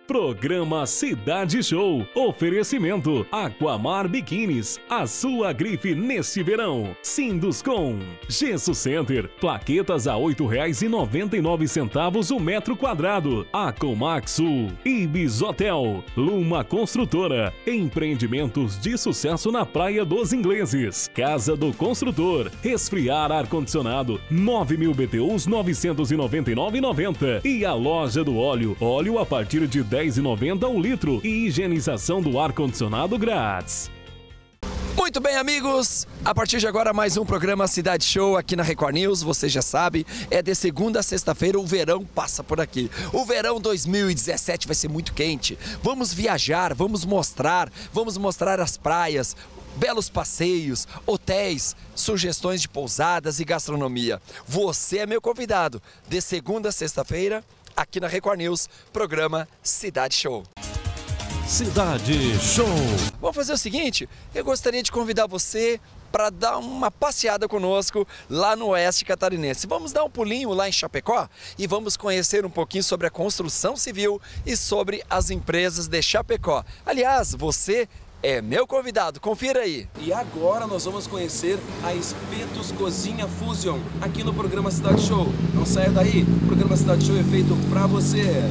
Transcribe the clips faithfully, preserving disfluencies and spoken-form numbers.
Programa Cidade Show. Oferecimento Aquamar Biquínis, a sua grife neste verão. Sinduscom, Gesso Center, plaquetas a oito reais e noventa e nove centavos o metro quadrado. Acomax Sul, Ibis Hotel, Luma Construtora, empreendimentos de sucesso na Praia dos Ingleses. Casa do Construtor, resfriar ar-condicionado, nove mil B T Us, novecentos e noventa e nove reais e noventa centavos. E a Loja do Óleo, óleo a partir de dez reais e noventa centavos o litro e higienização do ar-condicionado grátis. Muito bem, amigos, a partir de agora mais um programa Cidade Show aqui na Record News. Você já sabe, é de segunda a sexta-feira, o verão passa por aqui. O verão dois mil e dezessete vai ser muito quente. Vamos viajar, vamos mostrar, vamos mostrar as praias, belos passeios, hotéis, sugestões de pousadas e gastronomia. Você é meu convidado de segunda a sexta-feira aqui na Record News, programa Cidade Show. Cidade Show. Vamos fazer o seguinte, eu gostaria de convidar você para dar uma passeada conosco lá no Oeste Catarinense. Vamos dar um pulinho lá em Chapecó e vamos conhecer um pouquinho sobre a construção civil e sobre as empresas de Chapecó. Aliás, você é meu convidado, confira aí. E agora nós vamos conhecer a Espetos Cozinha Fusion aqui no programa Cidade Show. Não saia daí, o programa Cidade Show é feito pra você.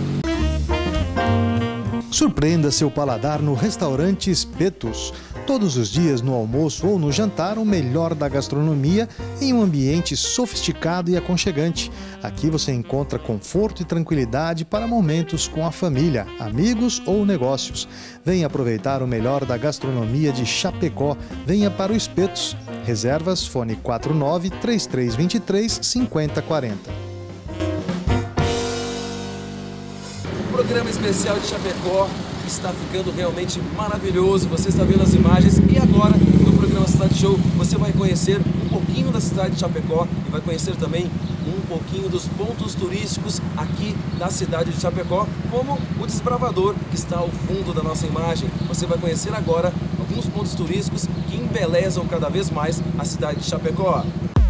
Surpreenda seu paladar no restaurante Espetos. Todos os dias no almoço ou no jantar, o melhor da gastronomia em um ambiente sofisticado e aconchegante. Aqui você encontra conforto e tranquilidade para momentos com a família, amigos ou negócios. Venha aproveitar o melhor da gastronomia de Chapecó. Venha para o Espetos. Reservas fone quatro nove, três três dois três, cinco zero quatro zero. O programa especial de Chapecó está ficando realmente maravilhoso. Você está vendo as imagens e agora no programa Cidade Show você vai conhecer um pouquinho da cidade de Chapecó e vai conhecer também um pouquinho dos pontos turísticos aqui na cidade de Chapecó, como o Desbravador que está ao fundo da nossa imagem. Você vai conhecer agora alguns pontos turísticos que embelezam cada vez mais a cidade de Chapecó.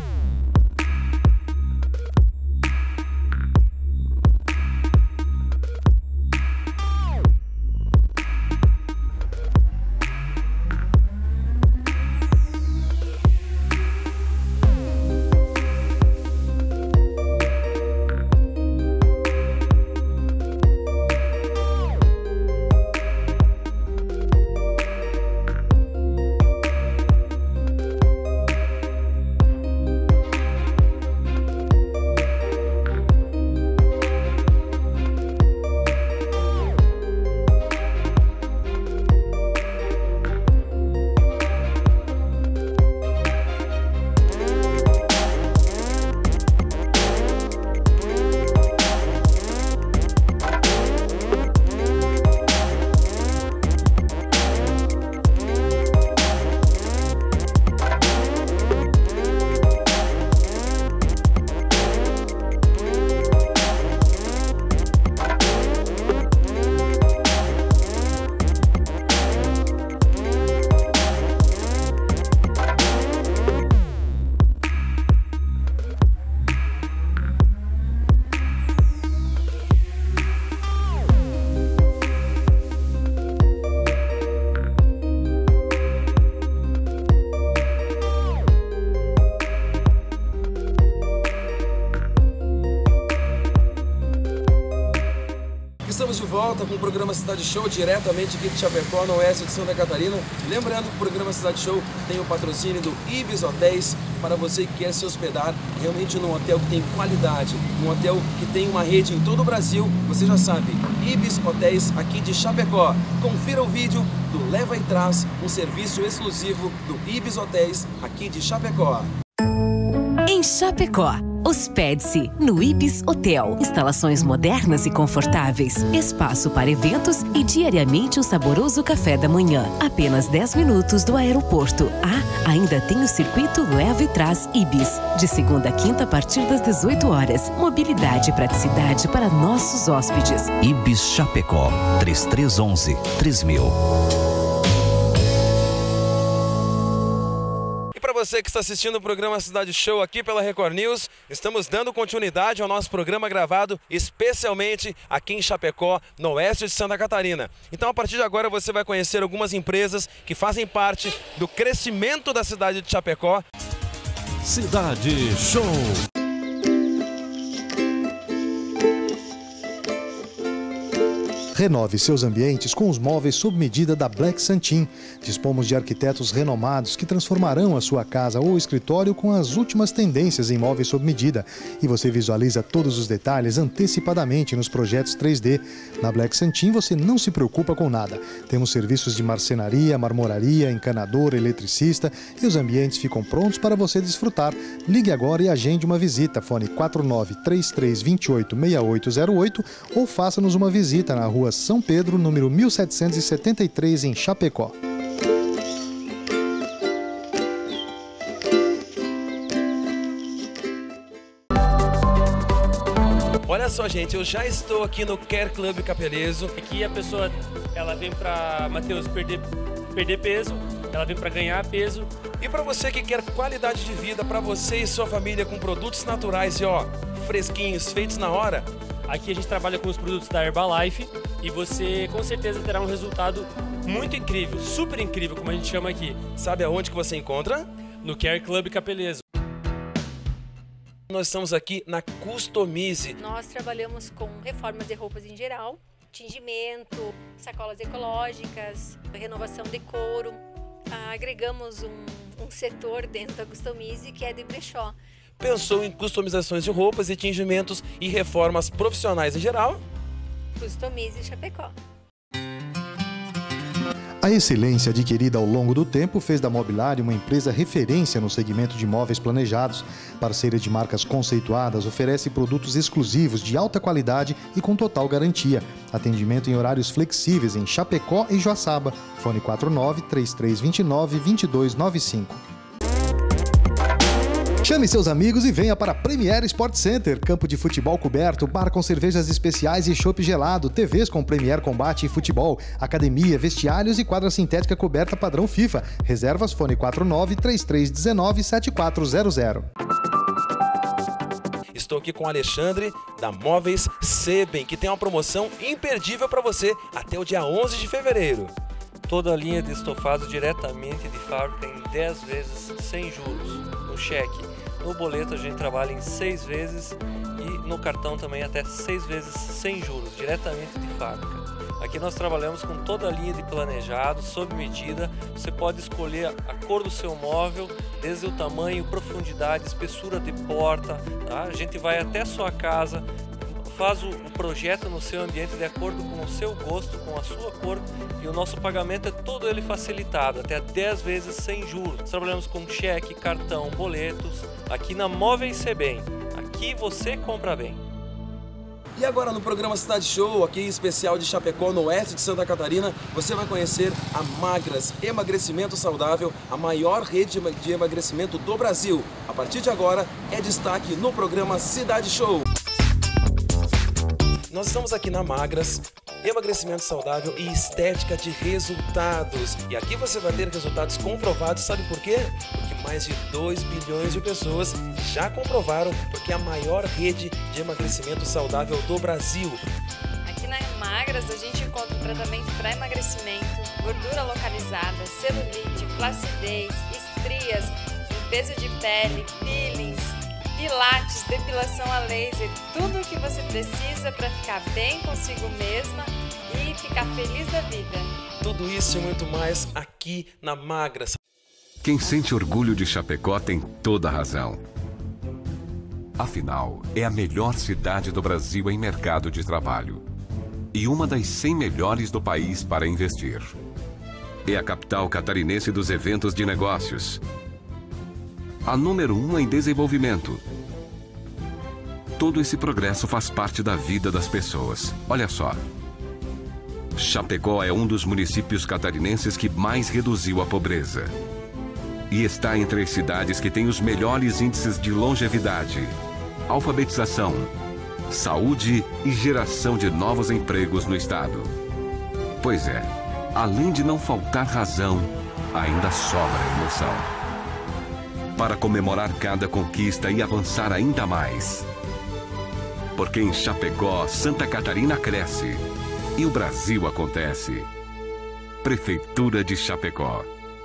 Estamos de volta com o programa Cidade Show, diretamente aqui de Chapecó, no oeste de Santa Catarina. Lembrando que o programa Cidade Show tem o patrocínio do Ibis Hotéis, para você que quer se hospedar realmente num hotel que tem qualidade, um hotel que tem uma rede em todo o Brasil. Você já sabe, Ibis Hotéis aqui de Chapecó. Confira o vídeo do Leva e Traz, um serviço exclusivo do Ibis Hotéis aqui de Chapecó. Em Chapecó, hospede-se no Ibis Hotel. Instalações modernas e confortáveis, espaço para eventos e diariamente um saboroso café da manhã. Apenas dez minutos do aeroporto. Ah, ainda tem o circuito Leva e Traz Ibis, de segunda a quinta a partir das dezoito horas. Mobilidade e praticidade para nossos hóspedes. Ibis Chapecó, três três um um, três mil. você que está assistindo o programa Cidade Show aqui pela Record News. Estamos dando continuidade ao nosso programa gravado especialmente aqui em Chapecó, no oeste de Santa Catarina. Então, a partir de agora, você vai conhecer algumas empresas que fazem parte do crescimento da cidade de Chapecó. Cidade Show. Renove seus ambientes com os móveis sob medida da Black Santin. Dispomos de arquitetos renomados que transformarão a sua casa ou escritório com as últimas tendências em móveis sob medida. E você visualiza todos os detalhes antecipadamente nos projetos três D. Na Black Santin você não se preocupa com nada. Temos serviços de marcenaria, marmoraria, encanador, eletricista e os ambientes ficam prontos para você desfrutar. Ligue agora e agende uma visita. Fone quatro nove três três dois oito seis oito zero oito ou faça-nos uma visita na rua São Pedro, número mil setecentos e setenta e três, em Chapecó. Olha só, gente, eu já estou aqui no Care Club Capelezo. Aqui a pessoa, ela vem para, Matheus, perder, perder peso, ela vem para ganhar peso. E para você que quer qualidade de vida, para você e sua família com produtos naturais e ó, fresquinhos, feitos na hora. Aqui a gente trabalha com os produtos da Herbalife e você com certeza terá um resultado muito incrível, super incrível, como a gente chama aqui. Sabe aonde que você encontra? No Care Club Capelezo. Nós estamos aqui na Customize. Nós trabalhamos com reformas de roupas em geral, tingimento, sacolas ecológicas, renovação de couro. Ah, agregamos um, um setor dentro da Customize que é de brechó. Pensou em customizações de roupas e tingimentos e reformas profissionais em geral? Customize Chapecó. A excelência adquirida ao longo do tempo fez da Mobiliário uma empresa referência no segmento de móveis planejados. Parceira de marcas conceituadas, oferece produtos exclusivos de alta qualidade e com total garantia. Atendimento em horários flexíveis em Chapecó e Joaçaba. Fone quatro nove três três dois nove dois dois nove cinco. Chame seus amigos e venha para a Premier Sport Center. Campo de futebol coberto, bar com cervejas especiais e chopp gelado, T Vs com Premier Combate e Futebol, academia, vestiários e quadra sintética coberta padrão FIFA. Reservas fone quatro nove três três um nove sete quatro zero zero. Estou aqui com o Alexandre da Móveis Seben, que tem uma promoção imperdível para você até o dia onze de fevereiro. Toda a linha de estofado diretamente de fábrica em dez vezes sem juros, no cheque. No boleto a gente trabalha em seis vezes e no cartão também até seis vezes sem juros, diretamente de fábrica. Aqui nós trabalhamos com toda a linha de planejado, sob medida. Você pode escolher a cor do seu móvel, desde o tamanho, profundidade, espessura de porta. Tá? A gente vai até a sua casa, faz o projeto no seu ambiente de acordo com o seu gosto, com a sua cor, e o nosso pagamento é todo ele facilitado, até dez vezes sem juros. Trabalhamos com cheque, cartão, boletos, aqui na Móveis Seben. Aqui você compra bem. E agora no programa Cidade Show, aqui em especial de Chapecó, no oeste de Santa Catarina, você vai conhecer a Magras Emagrecimento Saudável, a maior rede de emagrecimento do Brasil. A partir de agora, é destaque no programa Cidade Show. Nós estamos aqui na Magras, emagrecimento saudável e estética de resultados. E aqui você vai ter resultados comprovados, sabe por quê? Porque mais de dois bilhões de pessoas já comprovaram, porque é a maior rede de emagrecimento saudável do Brasil. Aqui na Magras a gente encontra tratamento para emagrecimento, gordura localizada, celulite, flacidez, estrias, limpeza de pele, peelings, pilates, depilação a laser, tudo o que você precisa para ficar bem consigo mesma e ficar feliz da vida. Tudo isso e muito mais aqui na Magras. Quem sente orgulho de Chapecó tem toda a razão. Afinal, é a melhor cidade do Brasil em mercado de trabalho. E uma das cem melhores do país para investir. É a capital catarinense dos eventos de negócios. A número um em desenvolvimento. Todo esse progresso faz parte da vida das pessoas. Olha só. Chapecó é um dos municípios catarinenses que mais reduziu a pobreza. E está entre as cidades que têm os melhores índices de longevidade, alfabetização, saúde e geração de novos empregos no estado. Pois é, além de não faltar razão, ainda sobra emoção. para comemorar cada conquista e avançar ainda mais. Porque em Chapecó, Santa Catarina cresce e o Brasil acontece. Prefeitura de Chapecó.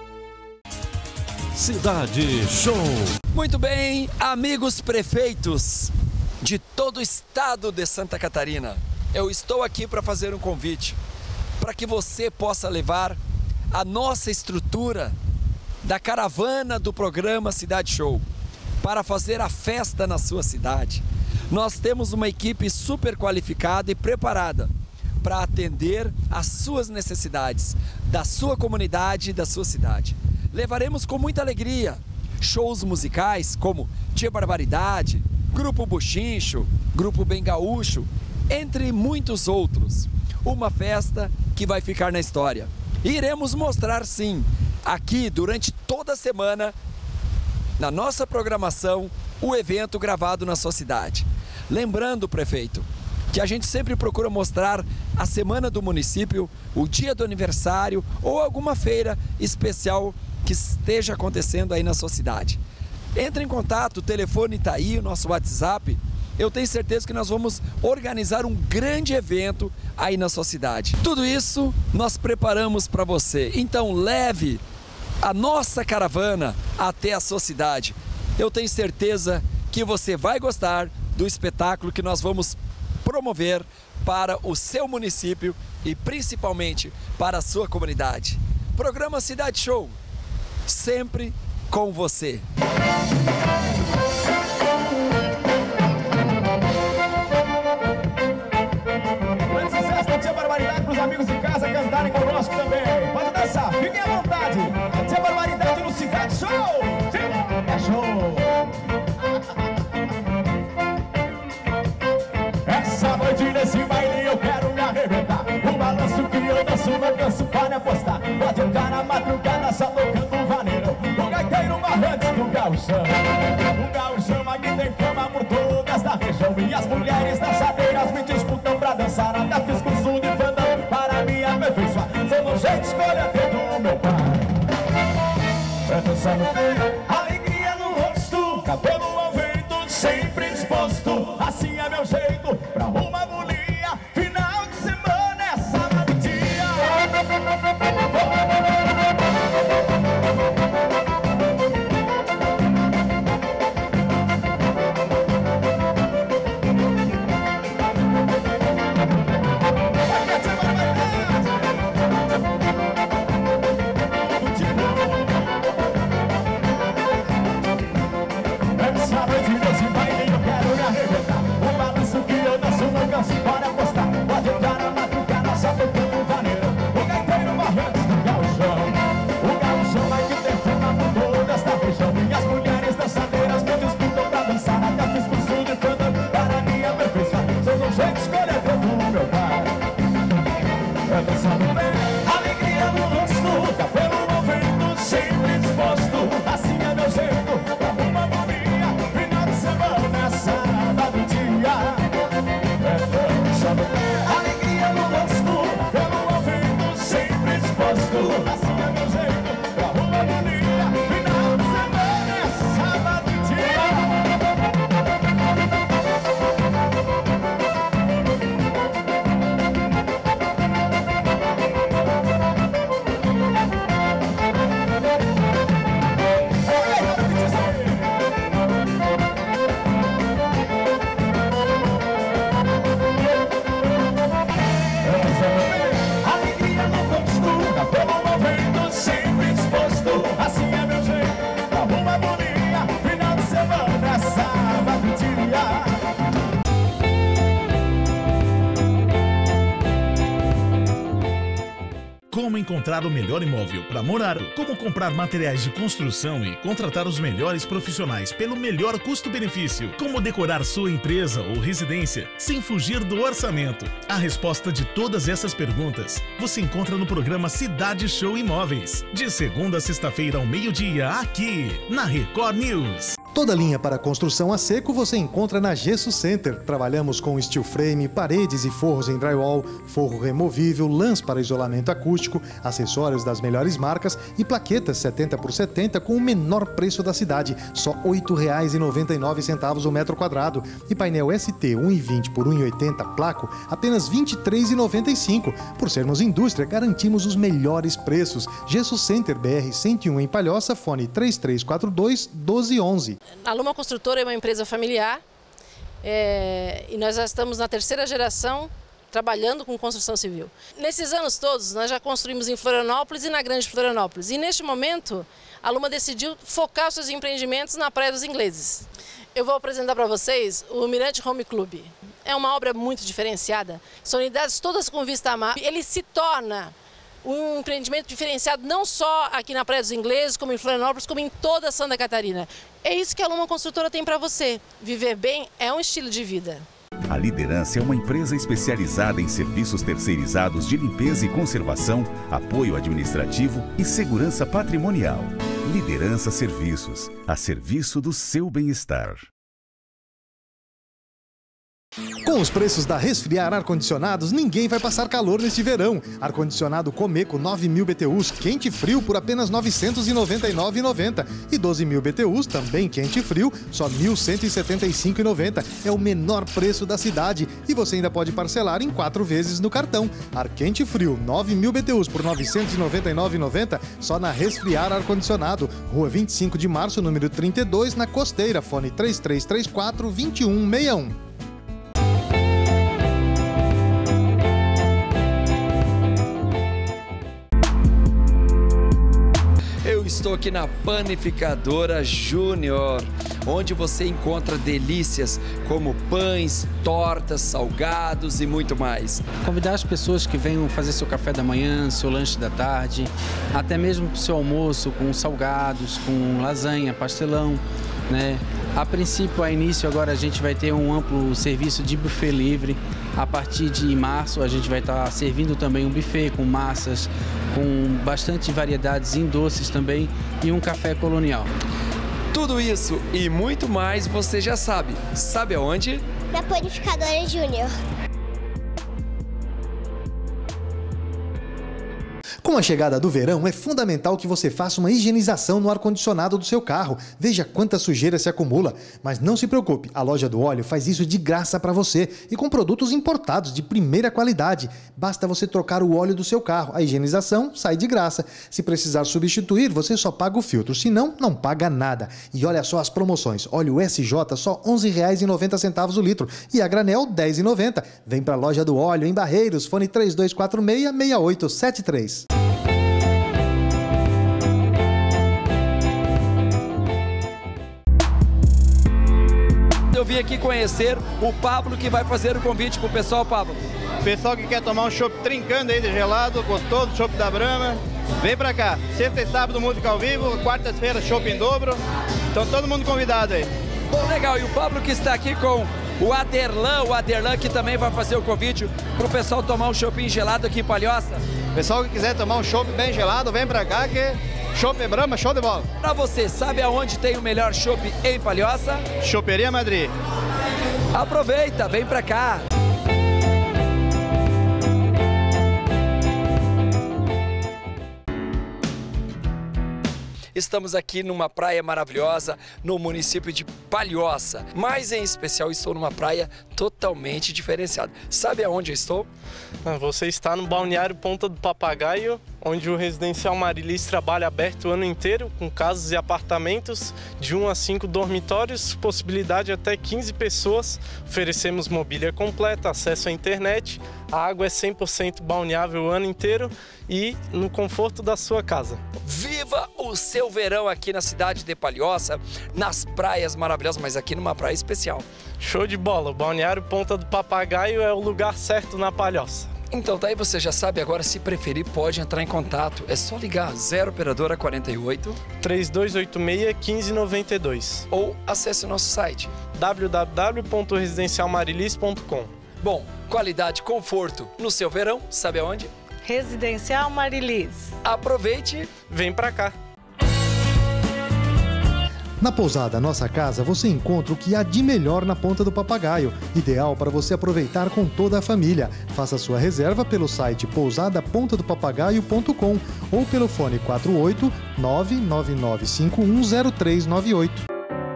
Cidade Show. Muito bem, amigos prefeitos de todo o estado de Santa Catarina, eu estou aqui para fazer um convite para que você possa levar a nossa estrutura da caravana do programa Cidade Show para fazer a festa na sua cidade. Nós temos uma equipe super qualificada e preparada para atender às suas necessidades, da sua comunidade e da sua cidade. Levaremos com muita alegria shows musicais como Tia Barbaridade, Grupo Buchincho, Grupo Bem Gaúcho, entre muitos outros. Uma festa que vai ficar na história. E iremos mostrar sim, aqui durante toda a semana, na nossa programação, o evento gravado na sua cidade. Lembrando, prefeito, que a gente sempre procura mostrar a semana do município, o dia do aniversário ou alguma feira especial que esteja acontecendo aí na sua cidade. Entre em contato, o telefone está aí, o nosso WhatsApp. Eu tenho certeza que nós vamos organizar um grande evento aí na sua cidade. Tudo isso nós preparamos para você. Então leve a nossa caravana até a sua cidade. Eu tenho certeza que você vai gostar do espetáculo que nós vamos promover para o seu município e principalmente para a sua comunidade. Programa Cidade Show, sempre com você. Grande sucesso da Tia Barbaridade para os amigos de casa cantarem conosco também. Pode dançar, fiquem à vontade. A Tia Barbaridade no Cidade Show. É show. Essa noite nesse baile eu quero me arrebentar. O balanço que eu danço não canso, pode apostar. Pode entrar na madrugada só tocando o vaneirão. O gaiteiro marrante do gauchão. O gauchão aqui tem fama por toda esta região. E as mulheres dançadeiras me disputam pra dançar. Até fiz curso de fandão para me aperfeiçoar. Sou no jeito escolha do meu pai. Pra dançar no peito, alegria no rosto, cabelo ao vento, sempre disposto. Assim é meu jeito pra uma bolinha. Final de semana é sábado e dia. Essa noite nesse baile eu quero me arrebentar. O balanço que eu danço não canso, pode apostar. Pode entrar na madrugada só tocando o vaneiro. O gaiteiro marrante do gauchão. O gauchão aqui tem fama por toda esta região. E as mulheres dançadeiras me disputam pra dançar. Até fiz curso de fandão para me aperfeiçoar. Sou do jeito escolha do meu pai. É dançando bem, alegria no rosto, cabelo ao vento, sempre disposto. Assim é meu jeito pra uma bolinha. Final de semana, sábado e dia. É dançando bem, alegria no rosto, cabelo ao vento, sempre disposto. Assim é meu jeito pra uma bolinha. Final de semana, sábado e dia. Alegria no rosto, cabelo ao vento, sempre disposto. Assim é meu jeito pra uma bolinha. Final de semana, sábado e dia. Como encontrar o melhor imóvel para morar, como comprar materiais de construção e contratar os melhores profissionais pelo melhor custo-benefício, como decorar sua empresa ou residência sem fugir do orçamento. A resposta de todas essas perguntas você encontra no programa Cidade Show Imóveis, de segunda a sexta-feira ao meio-dia, aqui na Record News. Toda linha para construção a seco você encontra na Gesso Center. Trabalhamos com steel frame, paredes e forros em drywall, forro removível, lãs para isolamento acústico, acessórios das melhores marcas e plaquetas setenta por setenta com o menor preço da cidade, só oito reais e noventa e nove centavos o metro quadrado. E painel S T um e vinte por um e oitenta placo, apenas vinte e três reais e noventa e cinco centavos. Por sermos indústria, garantimos os melhores preços. Gesso Center B R cento e um em Palhoça, fone três três quatro dois, um dois um um. A Luma Construtora é uma empresa familiar é, e nós já estamos na terceira geração trabalhando com construção civil. Nesses anos todos, nós já construímos em Florianópolis e na Grande Florianópolis. E neste momento, a Luma decidiu focar os seus empreendimentos na Praia dos Ingleses. Eu vou apresentar para vocês o Mirante Home Club. É uma obra muito diferenciada. São unidades todas com vista a mar. Ele se torna um empreendimento diferenciado não só aqui na Praia dos Ingleses, como em Florianópolis, como em toda Santa Catarina. É isso que a Luma Construtora tem para você. Viver bem é um estilo de vida. A Liderança é uma empresa especializada em serviços terceirizados de limpeza e conservação, apoio administrativo e segurança patrimonial. Liderança Serviços, a serviço do seu bem-estar. Com os preços da Resfriar Ar-Condicionados, ninguém vai passar calor neste verão. Ar-condicionado Comeco nove mil B T Us, quente e frio por apenas novecentos e noventa e nove reais e noventa centavos. E doze mil B T Us, também quente e frio, só mil cento e setenta e cinco reais e noventa centavos. É o menor preço da cidade e você ainda pode parcelar em quatro vezes no cartão. Ar quente e frio, nove mil B T Us por novecentos e noventa e nove reais e noventa centavos, só na Resfriar Ar-Condicionado. Rua vinte e cinco de março, número trinta e dois, na Costeira. Fone três três três quatro, dois um seis um. Estou aqui na Panificadora Júnior, onde você encontra delícias como pães, tortas, salgados e muito mais. Convidar as pessoas que venham fazer seu café da manhã, seu lanche da tarde, até mesmo para o seu almoço com salgados, com lasanha, pastelão, né? A princípio, a início, agora a gente vai ter um amplo serviço de buffet livre. A partir de março, a gente vai estar servindo também um buffet com massas, com bastante variedades em doces também e um café colonial. Tudo isso e muito mais você já sabe. Sabe aonde? Na Panificadora Júnior. Com a chegada do verão, é fundamental que você faça uma higienização no ar-condicionado do seu carro. Veja quanta sujeira se acumula. Mas não se preocupe, a Loja do Óleo faz isso de graça para você e com produtos importados de primeira qualidade. Basta você trocar o óleo do seu carro. A higienização sai de graça. Se precisar substituir, você só paga o filtro. Se não, não paga nada. E olha só as promoções. Óleo S J só onze reais e noventa centavos o litro. E a granel dez reais e noventa centavos. Vem para a Loja do Óleo em Barreiros. Fone três dois quatro seis, seis oito sete três. Eu vim aqui conhecer o Pablo, que vai fazer o convite pro pessoal. Pablo, pessoal que quer tomar um chopp trincando aí de gelado, gostoso, chopp da Brahma, vem pra cá. Sexta e sábado música ao vivo, quarta-feira chopp em dobro, então todo mundo convidado aí. Bom, legal, e o Pablo que está aqui com o Aderlan, o Aderlan que também vai fazer o convite pro pessoal tomar um choppinho gelado aqui em Palhoça. Pessoal que quiser tomar um chopp bem gelado, vem pra cá que chopp Brahma, show de bola. Pra você, sabe aonde tem o melhor chopp em Palhoça? Choperia Madrid. Aproveita, vem pra cá. Estamos aqui numa praia maravilhosa no município de Palhoça, mas em especial estou numa praia totalmente diferenciada. Sabe aonde eu estou? Você está no balneário Ponta do Papagaio, onde o Residencial Marilis trabalha aberto o ano inteiro, com casas e apartamentos de um a cinco dormitórios, possibilidade até quinze pessoas. Oferecemos mobília completa, acesso à internet, a água é cem por cento balneável o ano inteiro e no conforto da sua casa. Viva o seu verão aqui na cidade de Palhoça, nas praias maravilhosas, mas aqui numa praia especial. Show de bola, o balneário Ponta do Papagaio é o lugar certo na Palhoça. Então daí você já sabe, agora se preferir pode entrar em contato, é só ligar zero operadora quarenta e oito, três dois oito seis, um cinco nove dois ou acesse o nosso site w w w ponto residencial marilis ponto com. Bom, qualidade, conforto no seu verão, sabe aonde? Residencial Marilis. Aproveite, vem pra cá. Na pousada Nossa Casa você encontra o que há de melhor na Ponta do Papagaio, ideal para você aproveitar com toda a família. Faça sua reserva pelo site pousada ponta do papagaio ponto com ou pelo fone quatro oito nove nove nove cinco um zero três nove oito.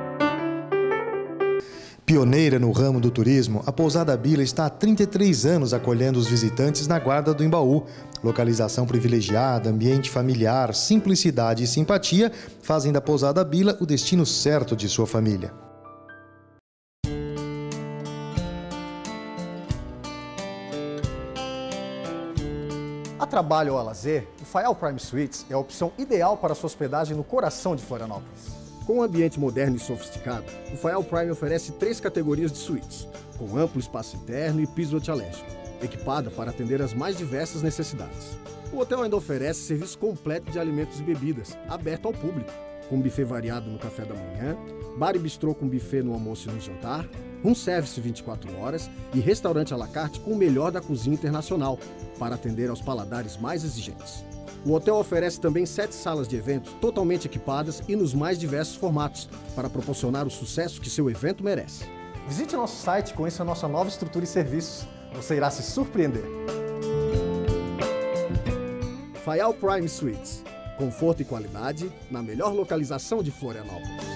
Pioneira no ramo do turismo, a Pousada Bila está há trinta e três anos acolhendo os visitantes na Guarda do Embaú. Localização privilegiada, ambiente familiar, simplicidade e simpatia fazem da Pousada Bila o destino certo de sua família. A trabalho ou a lazer, o Faial Prime Suites é a opção ideal para sua hospedagem no coração de Florianópolis. Com um ambiente moderno e sofisticado, o Faial Prime oferece três categorias de suítes, com amplo espaço interno e piso antialérgico, equipada para atender às mais diversas necessidades. O hotel ainda oferece serviço completo de alimentos e bebidas, aberto ao público, com buffet variado no café da manhã, bar e bistrô com buffet no almoço e no jantar, room service vinte e quatro horas e restaurante à la carte com o melhor da cozinha internacional, para atender aos paladares mais exigentes. O hotel oferece também sete salas de eventos totalmente equipadas e nos mais diversos formatos, para proporcionar o sucesso que seu evento merece. Visite nosso site e conheça a nossa nova estrutura e serviços. Você irá se surpreender. Faial Prime Suites. Conforto e qualidade na melhor localização de Florianópolis.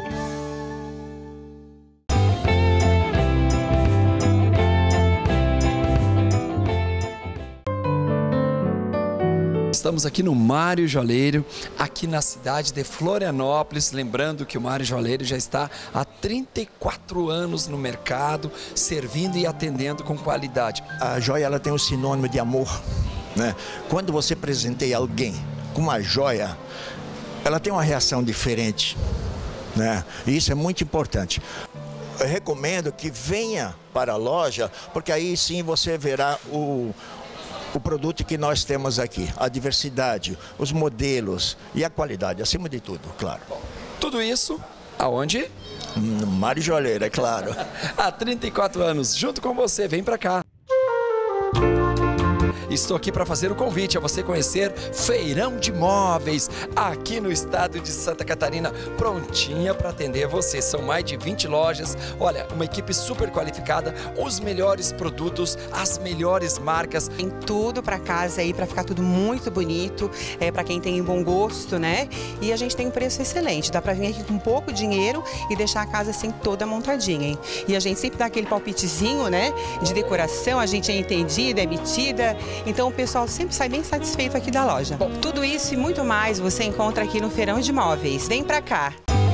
Estamos aqui no Mário Joalheiro, aqui na cidade de Florianópolis. Lembrando que o Mário Joalheiro já está há trinta e quatro anos no mercado, servindo e atendendo com qualidade. A joia ela tem um sinônimo de amor, né? Quando você presenteia alguém com uma joia, ela tem uma reação diferente, né? E isso é muito importante. Eu recomendo que venha para a loja, porque aí sim você verá o o produto que nós temos aqui, a diversidade, os modelos e a qualidade, acima de tudo, claro. Tudo isso aonde? No Mário Joalheiro, é claro. Há trinta e quatro anos, junto com você, vem pra cá. Estou aqui para fazer o convite a você conhecer Feirão de Móveis, aqui no estado de Santa Catarina, prontinha para atender você. São mais de vinte lojas, olha, uma equipe super qualificada, os melhores produtos, as melhores marcas. Tem tudo para casa aí, para ficar tudo muito bonito, é, para quem tem bom gosto, né? E a gente tem um preço excelente, dá para vir aqui com pouco dinheiro e deixar a casa assim toda montadinha, hein? E a gente sempre dá aquele palpitezinho, né? De decoração, a gente é entendida, é metida. Então o pessoal sempre sai bem satisfeito aqui da loja. Bom, tudo isso e muito mais você encontra aqui no Feirão de Móveis. Vem pra cá!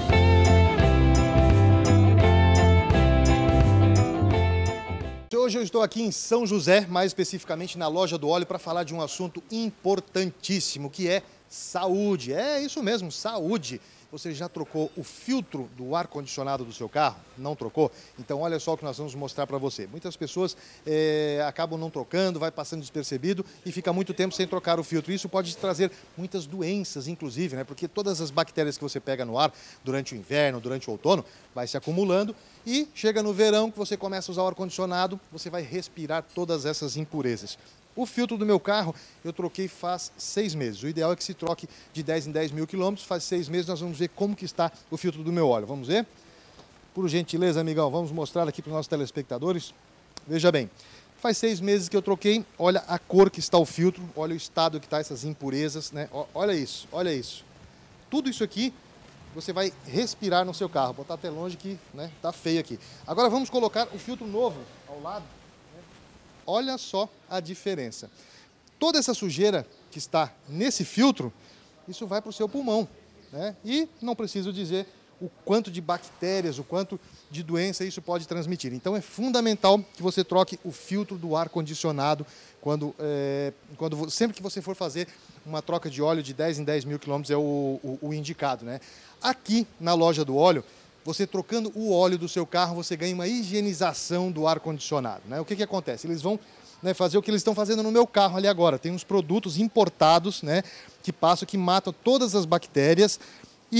Hoje eu estou aqui em São José, mais especificamente na Loja do Óleo, para falar de um assunto importantíssimo, que é saúde. É isso mesmo, saúde. Você já trocou o filtro do ar-condicionado do seu carro? Não trocou? Então olha só o que nós vamos mostrar para você. Muitas pessoas é, acabam não trocando, vai passando despercebido e fica muito tempo sem trocar o filtro. Isso pode trazer muitas doenças, inclusive, né? Porque todas as bactérias que você pega no ar durante o inverno, durante o outono, vai se acumulando e chega no verão que você começa a usar o ar-condicionado, você vai respirar todas essas impurezas. O filtro do meu carro eu troquei faz seis meses. O ideal é que se troque de dez em dez mil quilômetros. Faz seis meses, nós vamos ver como que está o filtro do meu óleo. Vamos ver? Por gentileza, amigão, vamos mostrar aqui para os nossos telespectadores. Veja bem, faz seis meses que eu troquei. Olha a cor que está o filtro, olha o estado que está essas impurezas, né? Olha isso, olha isso. Tudo isso aqui você vai respirar no seu carro. Vou botar até longe que, né, tá feio aqui. Agora vamos colocar o filtro novo ao lado. Olha só a diferença. Toda essa sujeira que está nesse filtro, isso vai para o seu pulmão, né? E não preciso dizer o quanto de bactérias, o quanto de doença isso pode transmitir. Então é fundamental que você troque o filtro do ar-condicionado quando, é, quando, sempre que você for fazer uma troca de óleo de dez em dez mil quilômetros, é o, o, o indicado, né? Aqui na Loja do Óleo, você trocando o óleo do seu carro, você ganha uma higienização do ar-condicionado, né? O que que acontece? Eles vão, né, fazer o que eles estão fazendo no meu carro ali agora. Tem uns produtos importados, né, que passam, que matam todas as bactérias e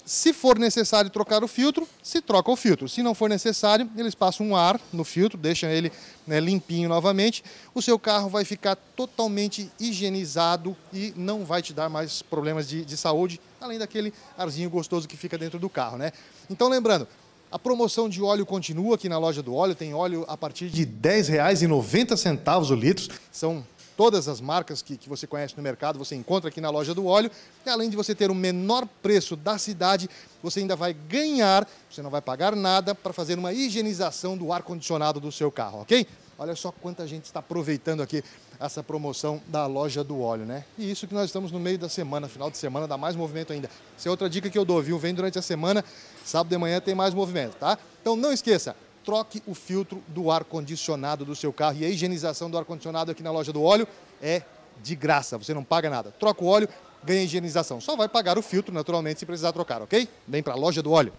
Se for necessário trocar o filtro, se troca o filtro. Se não for necessário, eles passam um ar no filtro, deixam ele, né, limpinho novamente. O seu carro vai ficar totalmente higienizado e não vai te dar mais problemas de, de saúde, além daquele arzinho gostoso que fica dentro do carro, né? Então, lembrando, a promoção de óleo continua aqui na Loja do Óleo. Tem óleo a partir de dez reais e noventa centavos o litro. São todas as marcas que, que você conhece no mercado, você encontra aqui na Loja do Óleo. E além de você ter o menor preço da cidade, você ainda vai ganhar, você não vai pagar nada para fazer uma higienização do ar-condicionado do seu carro, ok? Olha só quanta gente está aproveitando aqui essa promoção da Loja do Óleo, né? E isso que nós estamos no meio da semana, final de semana, dá mais movimento ainda. Essa é outra dica que eu dou, viu? Vem durante a semana, sábado de manhã tem mais movimento, tá? Então não esqueça, troque o filtro do ar-condicionado do seu carro. E a higienização do ar-condicionado aqui na Loja do Óleo é de graça, você não paga nada. Troca o óleo, ganha higienização. Só vai pagar o filtro, naturalmente, se precisar trocar, ok? Vem para a Loja do Óleo.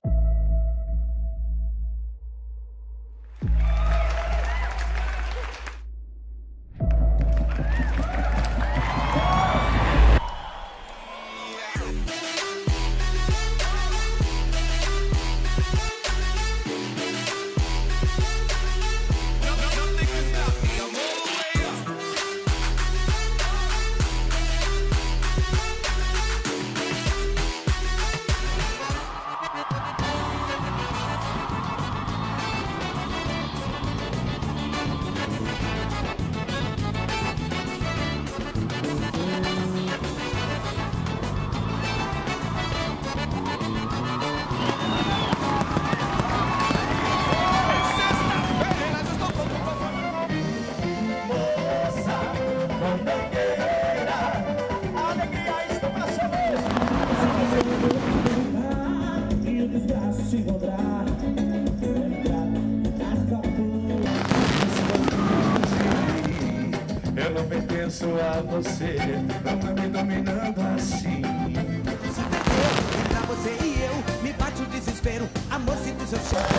A você, não vai me dominando assim. Pra você e eu, me bate o desespero. Amor, se do seu chão.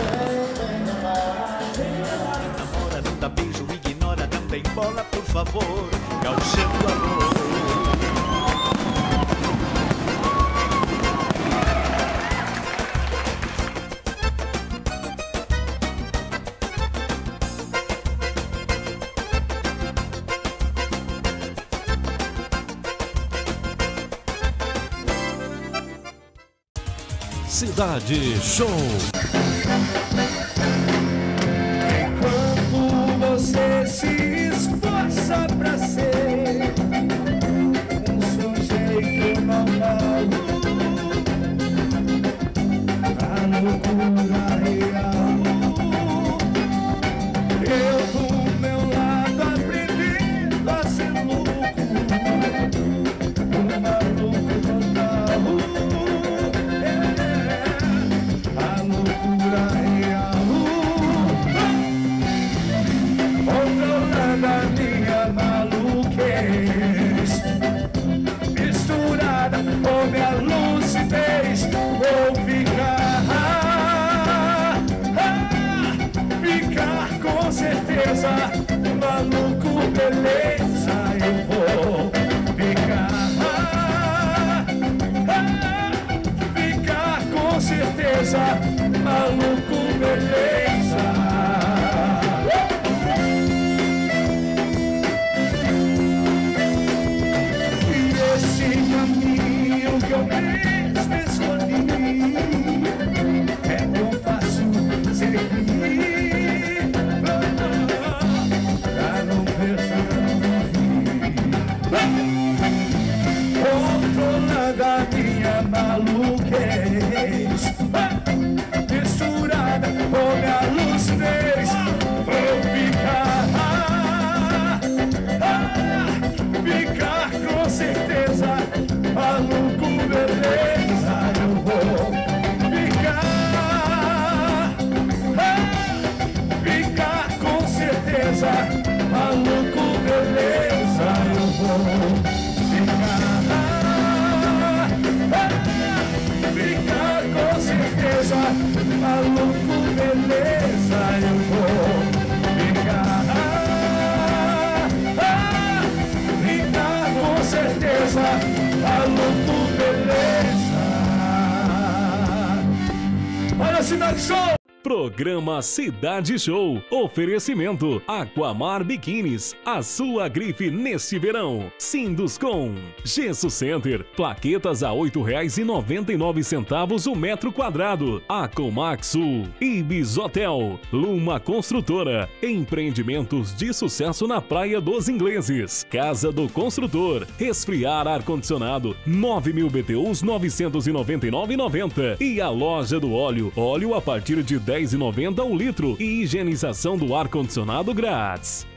Namora, não dá beijo, ignora, não tem bola, por favor. Gauchando amor. Cidade Show. Enquanto você se esforça pra ser um sujeito normal, a loucura real, eu do meu lado aprendendo a ser louco, um maluco total. Controlando a minha maluquez, misturada com minha lucidez, vou ficar, ficar com certeza, maluco, beleza, eu vou ficar, ficar com certeza, maluco, beleza. Que eu mesmo escolhi, é tão fácil seguir, pra não ver, pra não rir, controlando a minha maluquez, misturada com minha lucidez, vou ficar, ficar com certeza, maluco, beleza, eu vou ficar, ficar com certeza, maluco, beleza, eu vou ficar, ficar com certeza, maluco, beleza, eu vou ficar, ficar com certeza, maluco, beleza. Cidade Show! Programa Cidade Show. Oferecimento Aquamar Biquínis, a sua grife neste verão. Sinduscom, Gesso Center, plaquetas a oito reais e noventa e nove centavos o metro quadrado. Acomax Sul, Ibis Hotel, Luma Construtora, empreendimentos de sucesso na Praia dos Ingleses. Casa do Construtor, resfriar ar-condicionado, nove mil B T Us novecentos e noventa e nove reais e noventa centavos. E a Loja do Óleo, óleo a partir de dez reais e noventa centavos o litro e higienização do ar-condicionado grátis.